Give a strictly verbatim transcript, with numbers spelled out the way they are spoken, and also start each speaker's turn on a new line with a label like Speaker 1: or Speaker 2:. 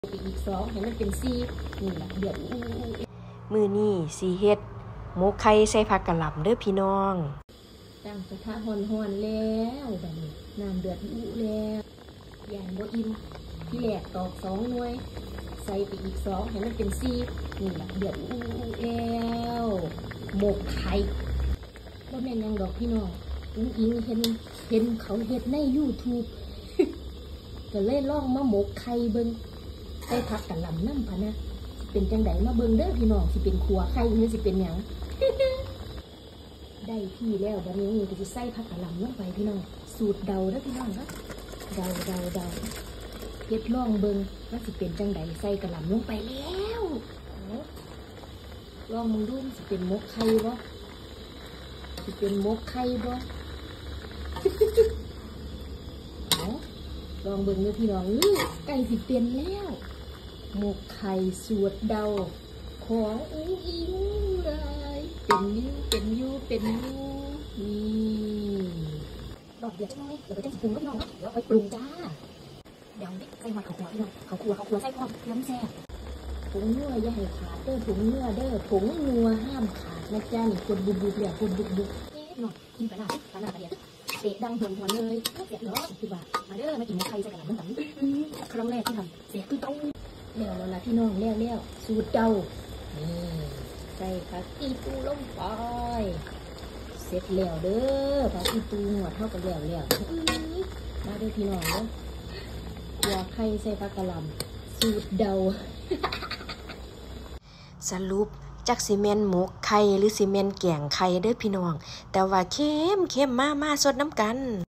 Speaker 1: อีกสองให้มันเป็นสี่นี่แหละเดือดอู้
Speaker 2: มือนี่สีเฮ็ดหมกไข่ใส่ผักกะหล่ำเด้อพี่น้อง
Speaker 1: ตั้งกระทะห่อนๆแล้วแบบนี้น้ำเดือดอู้แล้วอย่างบ่อิ่มที่แหลกตอกสองหน่วยใส่ไปอีกสองให้มันเป็นสี่นี่แหละเดือดอู้แล้วหมกไข่บ่แม่นยังดอกพี่น้องอุ้งอิงเห็นเห็นเขาเฮ็ดใน ยูทูบ ก็เลยลองมาหมกไข่เบิ่งใส่ผักกะหล่ำน้ำพะนะเป็นจังไดมาเบิ่งเด้อพี่น้องสิเป็นขัวไข่หรือสิเป็นหยัง ได้ที่แล้วบัดนี้ก็สิใส่ผักกะหล่ำลงไปพี่น้องสูตรเดาเด้อพี่น้องครับเดาเดาเดาเฮ็ดลองเบิ่งว่าสิเป็นจังไดใส่กะหล่ำลงไปแล้วลองมึงดูสิเป็นหมกไข่บ่สิเป็นหมกไข่บ่ เอาลองเบิ่งเด้อพี่น้องนี่ไก่สิเป็นแล้วหมกไข่สูตรเดาของอุ้งอิงเลยเป็นยูเป็นยูเป็นยูนี่ดอกเดียวใช่ไหมเดี๋ยวไปจะปรุงก็พี่น้องเนาะเดี๋ยวไปปรุงจ้าเดี๋ยวนี่ใส่มาเขาขัวพี่น้องเขาขัวเขาขัวใส่พร้อมเพื่อมแซ่บผงนัวอย่าให้ขาดเด้อผงนัวเด้อผงนัวห้ามขาดนะจ้านี่คนบุบบุบเลยคนบุบบุบเอ๊ะหน่อยกินไปละปลาหน้าปลาเดียวเตะดังหัวหัวเลยเสียบเนาะคือว่ามาเด้อมากินหมูไข่ใส่กระหล่ำมันต่ำครั้งแรกที่ทำเสียคือต้องแล้วแล้วล่ะพี่น้องแล้วแล้วสูตรเดานี่ใส่ผักอีตูลงไปเสร็จแล้วเด้อผักอีตูหัวเท่ากับแล้วแล้วมาเด้อพี่น้องเด้อหัวไข่ใส่ผักกะหล่ำสูตรเดา
Speaker 2: สรุปจักซีเมนหมกไข่หรือซีเมนแกงไข่เด้อพี่น้องแต่ว่าเข้มเข้มมามาสดน้ำกัน